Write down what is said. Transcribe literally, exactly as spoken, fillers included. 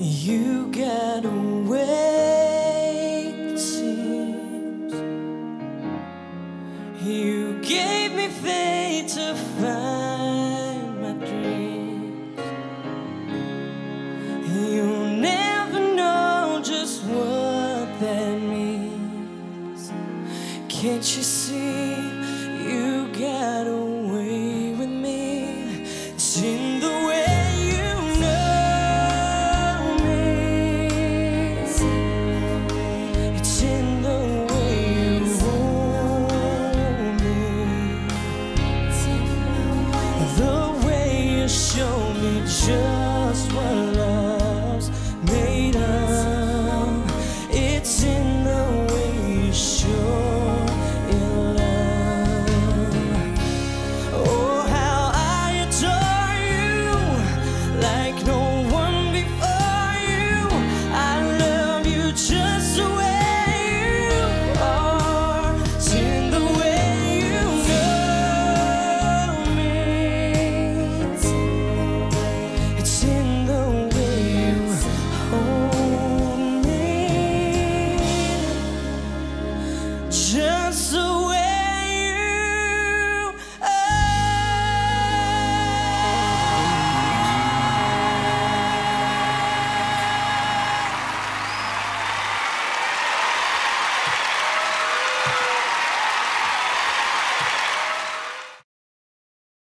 You got away, it seems. You gave me faith to find my dreams. You'll never know just what that means. Can't you see?